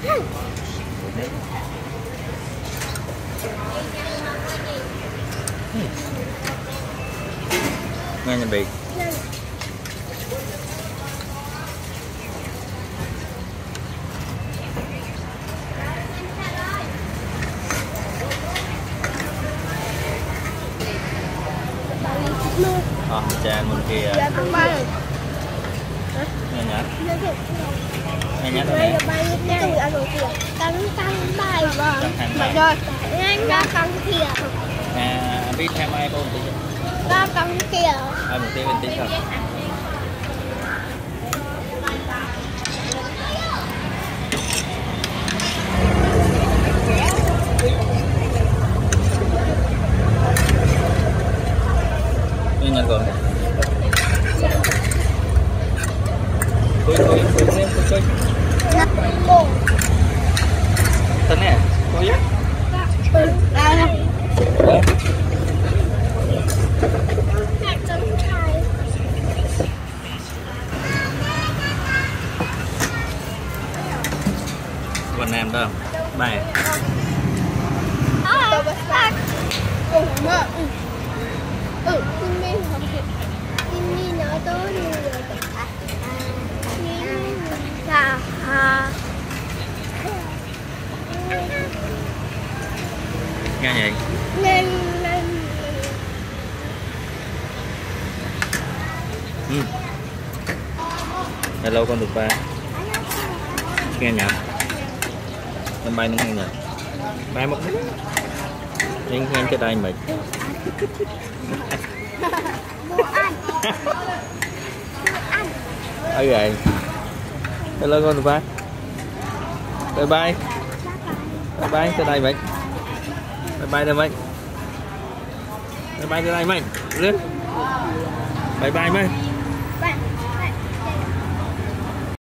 Nghe nhìn bị cha mình kia nghe nhá nghe nhá thôi căng bài vâng rồi anh ra căng kìa biết thêm ai không tí ra căng kìa một tí bên tí thôi ini nggak gom kuy tên nè kuy Quần em đó bài Timmy nói tới như vậy nghe vậy nên hello con được ba nghe nhạc em bay nó nghe nhạc bay một nhưng nghe cho đây mệt ơi vậy hello con được ba bye bye bye bye tới đây mày bye bye đây mày bye bye tới đây mày lên bye bye mày